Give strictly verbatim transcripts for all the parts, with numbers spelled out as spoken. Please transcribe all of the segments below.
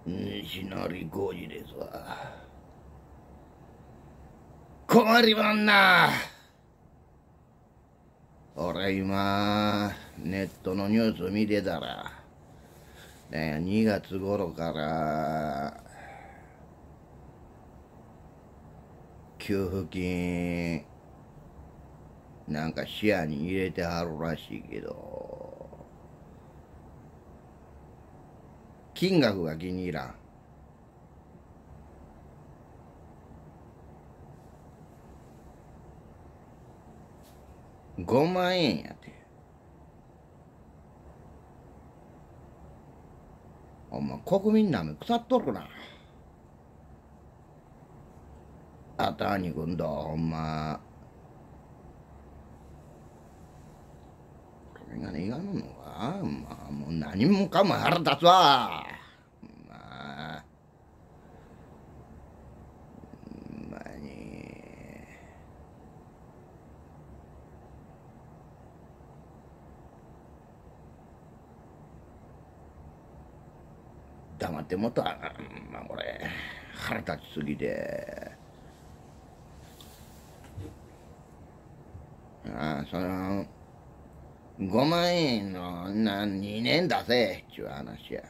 西成浩二ですわ。困りまんな。俺今ネットのニュース見てたら、ね、にがつ頃から給付金なんか視野に入れてはるらしいけど、金額が気に入らん。ごまんえんやて。ほんま国民なめ腐っとるな。あたに君とほんまこれがねいがぬのか。まあもう何もかも腹立つわ。まあほんまに黙ってもっとはまあこれ腹立ちすぎて。ああそのごまんえんのなにねん出せっちゅう話や。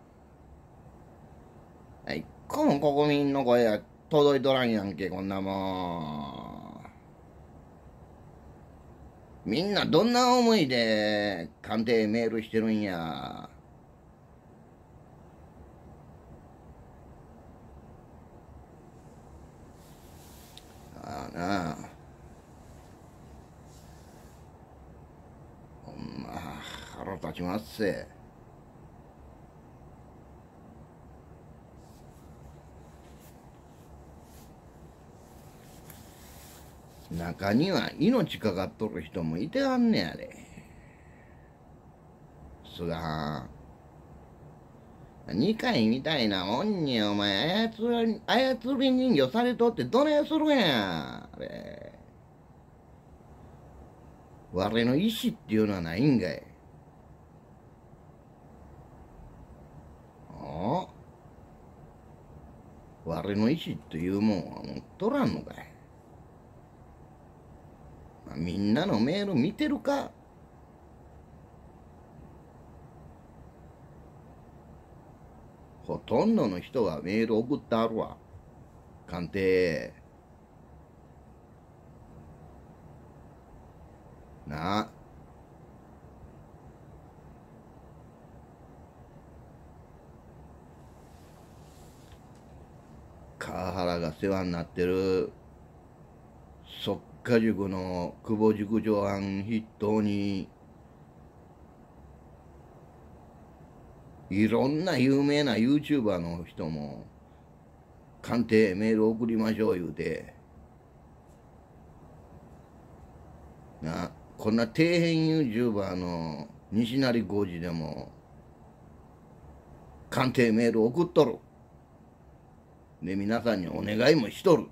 一個も国民の声が届いとらんやんけこんなもん。みんなどんな思いで官邸メールしてるんや。ああなあほんま腹立ちますせ。中には命かかっとる人もいてはんねやで。菅はん二階みたいなもんにお前操り操り人形されとってどないするんや。あれ我の意志っていうのはないんかい。ああ我の意志というもんは持っとらんのかい。まあ、みんなのメール見てるか。ほとんどの人がメール送ってあるわ。官邸なあ川原が世話になってる速稼塾の久保塾長案筆頭にいろんな有名な ユーチューバー の人も官邸メール送りましょう言うてな。こんな底辺 ユーチューバー の西成浩二でも官邸メール送っとる。で皆さんにお願いもしとる。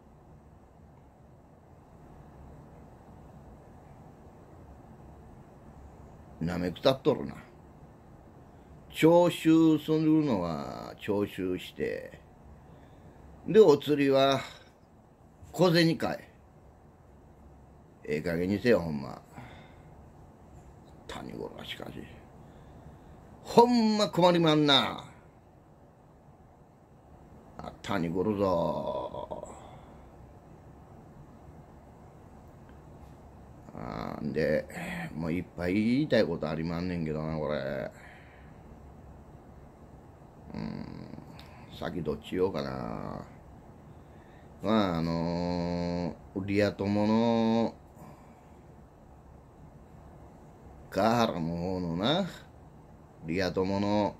なめくたっとるな。徴収するのは徴収してでお釣りは小銭かい。ええ加減にせよほんま。谷頃はしかしほんま困りまんな。あ谷頃ぞ。あんでもういっぱい言いたいことありまんねんけどなこれ。うん先どっち言おうかな。まああのー、リア友の川原の方のなリア友の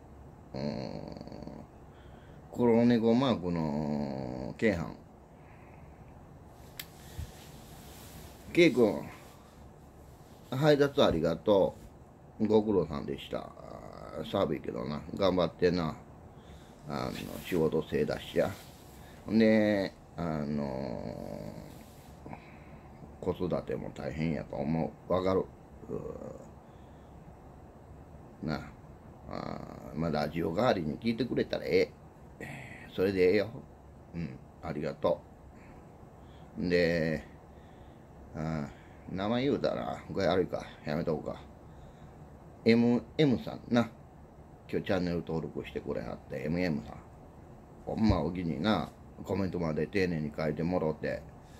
黒猫マークの京阪 K 君配達ありがとう。ご苦労さんでした。寒いけどな頑張ってな。あの仕事精出しや。であの子育ても大変やと思う。わかるなあ。 まあラジオ代わりに聞いてくれたらええ。それでええよ。うん、ありがとう。で、あ名前言うたら、これ悪いか、やめとこうか。エムエム さんな。今日チャンネル登録してくれはって エムエム さん。ほんまお気にな、コメントまで丁寧に書いてもろて。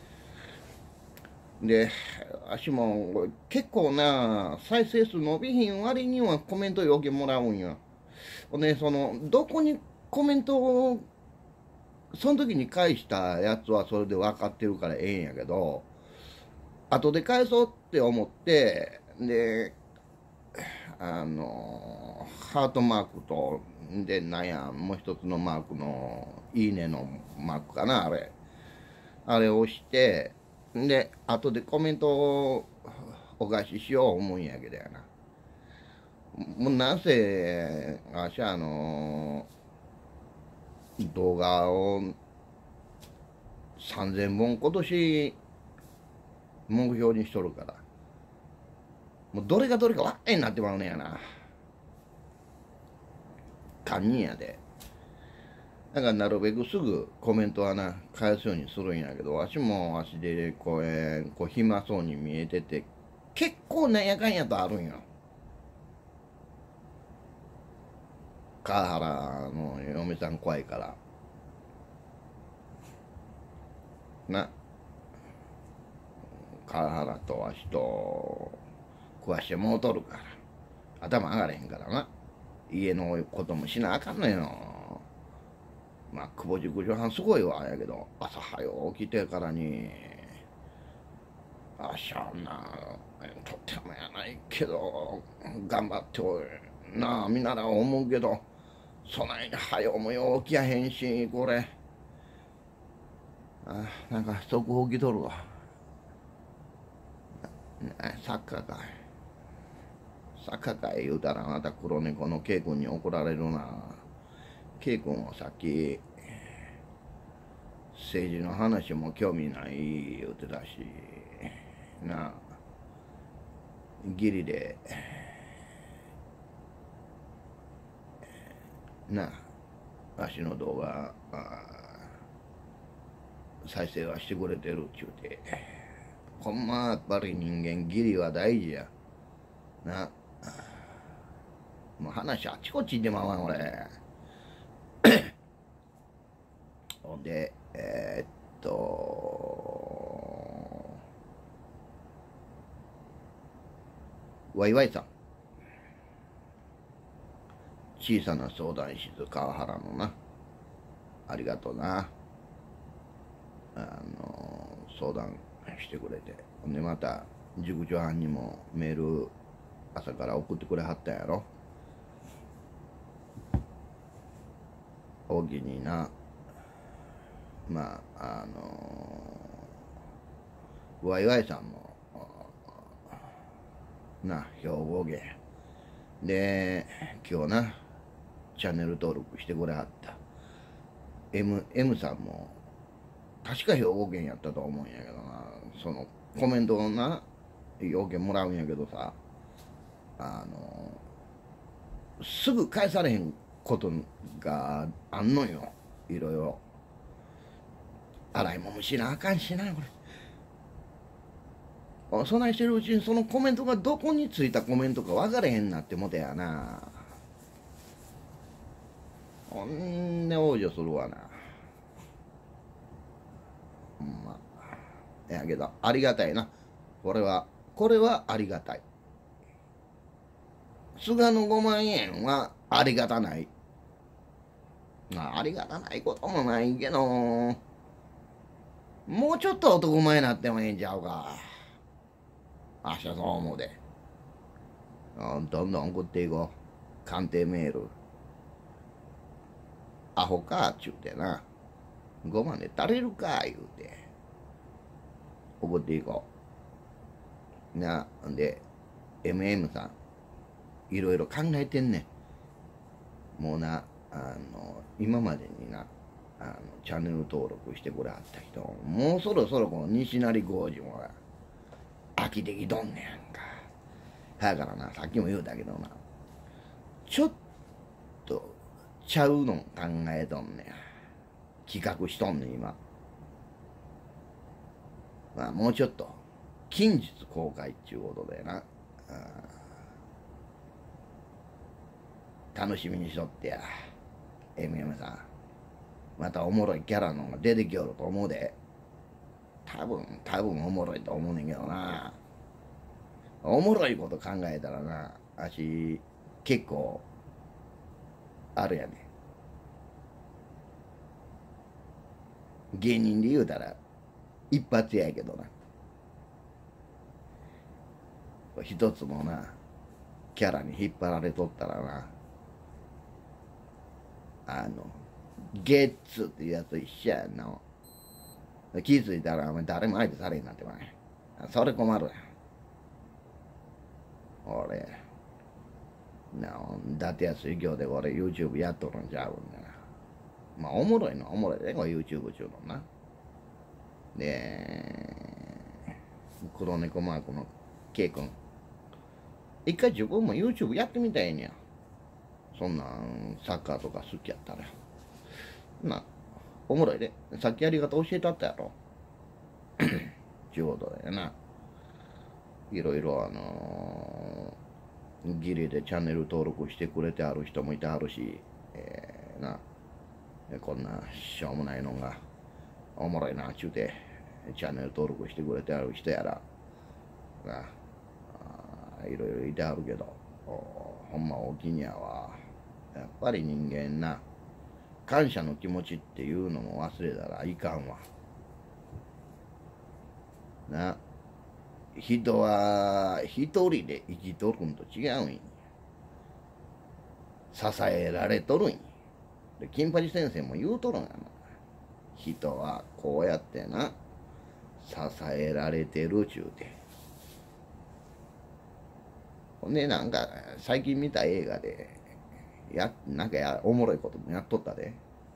で、あしも結構な、再生数伸びひん割にはコメントよけもらうんよ。ほんで、その、どこにコメントを、その時に返したやつはそれで分かってるからええんやけど、後で返そうって思って、で、あの、ハートマークと、で、なんや、もう一つのマークの、いいねのマークかな、あれ。あれを押して、で、後でコメントをお返ししよう思うんやけどやな。もうなんせ、あしあの、動画をさんぜんぼん今年目標にしとるから、もうどれがどれかわっえになってまうねやな。堪忍やで。だからなるべくすぐコメントはな、返すようにするんやけど、わしもわしでこう、こう暇そうに見えてて、結構なんやかんやとあるんよ。川原の嫁さん怖いから。な、川原とわしと食わしてもうとるから。頭上がれへんからな。家のこともしなあかんのよ。まあ、久保塾女はんすごいわ、やけど、朝早う起きてからに、あしゃんな、とってもやないけど、頑張っておい、なあ、見習う思うけど、そないに早うもよう起きやへんし、これ。あ、なんか速報来とるわ。サッカーかい。サッカーかい言うたら、あなた黒猫の K 君に怒られるな。K 君はさっき、政治の話も興味ない言うてたし、なあ、ギリで、なあ、わしの動画、再生はしてくれてるっちゅうて、ほんまやっぱり人間義理は大事や。な、もう話あっちこっち行ってまうわ、俺。ほんで、えー、っと、ワイワイさん。小さな相談室川原のな。ありがとうな。あの、相談してくれて。ほんでまた、塾長班にもメール朝から送ってくれはったんやろ。大きにな、まあ、あのー、ワイワイさんも、な、兵庫県。で、今日な、チャンネル登録してくれはった。M、M さんも、確か兵庫県やったと思うんやけどな、その、コメントをな、要件もらうんやけどさ、あのー、すぐ返されへんことがあんのよ、いろいろ。洗い物しなあかんしな、これ。そないしてるうちにそのコメントがどこについたコメントか分かれへんなってもてやな。ほんで往生するわな。ほんま。やけど、ありがたいな。これは、これはありがたい。菅のごまんえんはありがたない。まあ、ありがたないこともないけど、もうちょっと男前になってもええんちゃうか。明日そう思うで。どんどん送っていこう。鑑定メール。アホかっちゅうてな。ごまんで足れるか言うて。送っていこう。な、んで、エムエム さん、いろいろ考えてんねん。もうな、あの、今までにな、あの、チャンネル登録してくれはった人、もうそろそろこの西成工事も飽きてきとんねやんか。だからな、さっきも言うたけどな、ちょっとちゃうの考えとんねん。企画しとんねん、今。まあ、もうちょっと、近日公開っちゅうことでな。楽しみにしとってや。エムエム さん。またおもろいキャラのが出てきよると思うで。多分、多分おもろいと思うねんけどな。おもろいこと考えたらな、あし、結構、あるやね。芸人で言うたら、一発やけどな。一つもな、キャラに引っ張られとったらな、あの、ゲッツっていうやつ一緒やんな。気づいたら、お前誰も相手されへんなってまい。それ困るやん。俺、な伊達や水行で俺 YouTube やっとるんちゃうんだよ。まあおもろいのはおもろいで、これ YouTube 中のな。で、黒猫マークの K 君。一回自分も YouTube やってみたいんや。そんなんサッカーとか好きやったら。な、おもろいで。さっきやり方教えたったやろ。ちゅうことでな。いろいろあのー、ギリでチャンネル登録してくれてある人もいてはるし、えー、な、こんなしょうもないのがおもろいなちゅうて、チャンネル登録してくれてある人やら、な、いろいろいてはるけど、ほんま大きにやわ。やっぱり人間な、感謝の気持ちっていうのも忘れたらいかんわ。な、人は一人で生きとるんと違うんや。支えられとるんや。で、金八先生も言うとるんやな。人はこうやってな、支えられてるちゅうて。ほんでなんか最近見た映画で、や、なんかやおもろいこともやっとったで。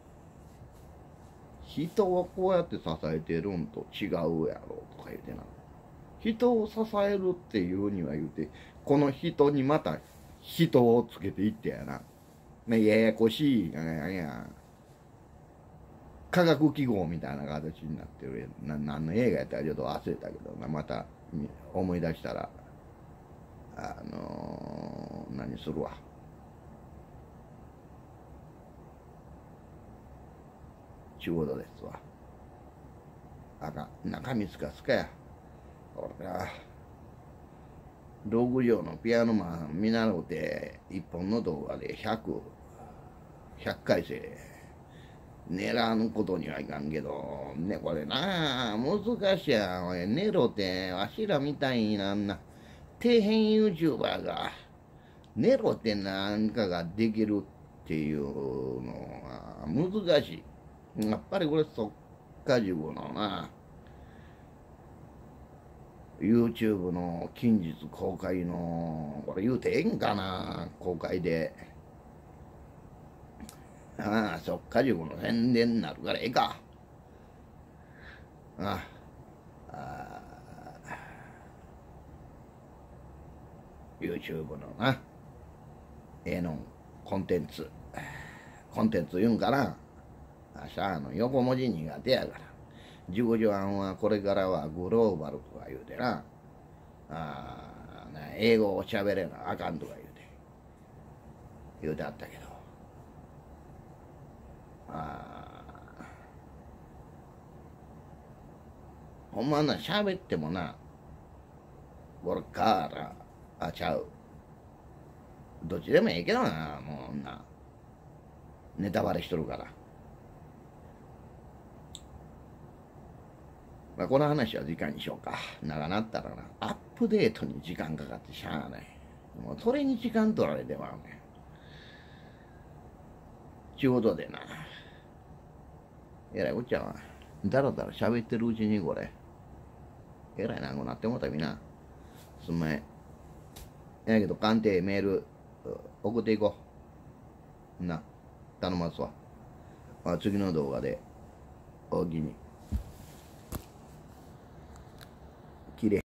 人はこうやって支えてるんと違うやろとか言うてな。人を支えるっていうには言うて、この人にまた人をつけていってやな。ね、ややこしい、なんや、科学記号みたいな形になってる。な何の映画やったらちょっと忘れたけどな、また思い出したら、あのー、何するわ。ちゅうことですわ。あかん、中身すかすかや。俺が、ろく畳のピアノマン見習うて、一本の動画でひゃく、ひゃっかい生狙わぬことにはいかんけど、ね、これなあ、難しいやん。おい、ネロって、わしらみたいな、あんな、底辺 YouTuber が、ネロってなんかができるっていうのは難しい。やっぱりこれ、そっかじゅうのな、YouTube の近日公開の、これ言うてええんかな、公開で。ああ、そっか塾の宣伝になるからええか。ああ、YouTube のな、ええのコンテンツ。コンテンツ言うんかな。あしゃあの横文字苦手やから。自己助案はこれからはグローバルとか言うてな。ああ、英語を喋れなあかんとか言うて。言うてあったけど。ああ、ほんまな、喋ってもな、これからあちゃう。どっちでもええけどな、もうな。ネタバレしとるから。まあ、この話は時間にしようか。長なったらな、アップデートに時間かかってしゃあない。もうそれに時間取られてまうねん。ちゅうことでな。えらいこっちゃわ。だらだら喋ってるうちにこれ。えらいなくなってもうたみな。すんまへん。やけど鑑定メール送っていこう。な、頼ますわ。あ、次の動画でおおきに。きれい。